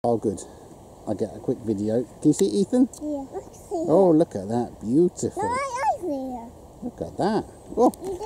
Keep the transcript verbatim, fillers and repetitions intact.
Oh, good. I get a quick video. Can you see Ethan? Yeah, I see. Oh, look at that. Beautiful. No, I, I see. Look at that. Oh.